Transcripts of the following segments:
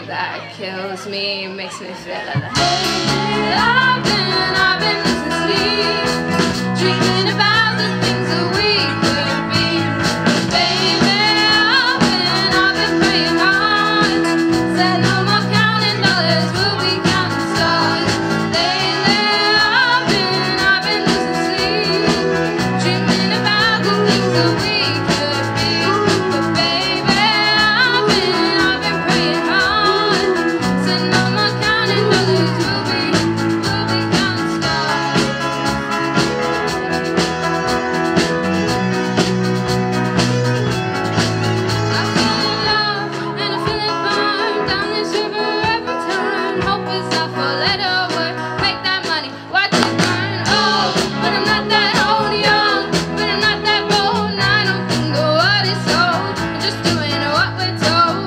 everything that kills me makes me feel alive. I've been losing sleep, dreaming about the things that we could be. Baby, I've been praying hard, said no more counting dollars, we'll be counting stars. Lately, I've been losing sleep, dreaming about the things that we could be. But baby, I've been praying hard, said no more counting dollars, we'll be counting stars. I feel in love and I feel it burn down this river every turn. Hope is a four-letter word. Make that money, watch it burn. Oh, but I'm not that old, young, but I'm not that bold. And I don't think the world is sold. I'm just doing what we're told.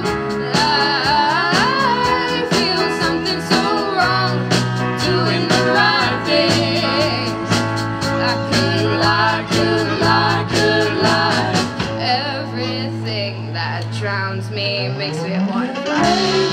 I feel something so wrong, doing the right things. I could lie, could lie, could lie. Everything that drowns me makes me wanna fly.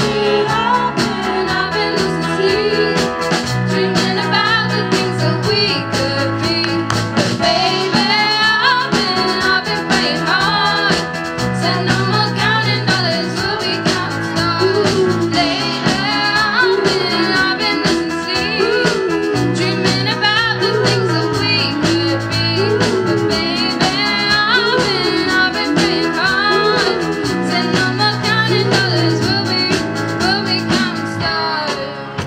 I've been losing sleep, dreaming about the things that we could be. But baby, I've been praying hard, said no more counting dollars, we'll be counting stars. Lately, I've been losing sleep, dreaming about the things that we could be. But baby, I've been praying hard, said no more counting dollars, we'll be counting stars.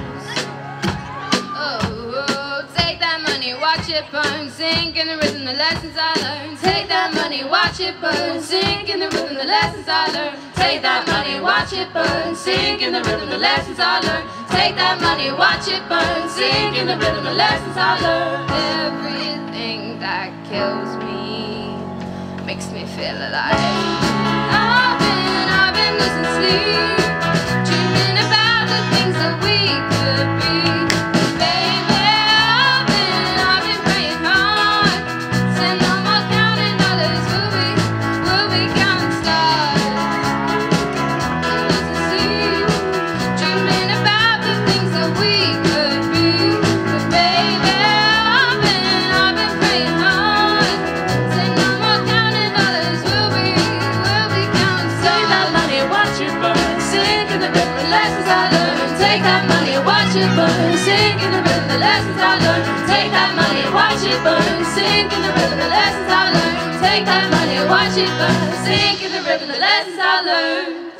Oh, take that money, watch it burn, sink in the rhythm, the lessons I learned. Take that money, watch it burn, sink in the rhythm, the lessons I learned. Take that money, watch it burn, sink in the rhythm, the lessons I learned. Take that money, watch it burn, sink in the rhythm, the lessons I learned. Everything that kills me makes me feel alive. I've been losing sleep, dreaming about the things that we could be. Baby, I've been praying hard, said no more counting dollars, we'll be counting stars. Losing sleep, dreaming about the things that we could be. But baby, I've been praying hard, said no more counting dollars, we'll be counting stars. Take that money, watch it burn, sink in the rhythm, the lessons I learned. Take that money, watch it burn, sink in the rhythm, the lessons I learned. Take that money, watch it burn, sink in the rhythm, the lessons I learned. Take that money, watch it burn, sink in the rhythm, the lessons I learned.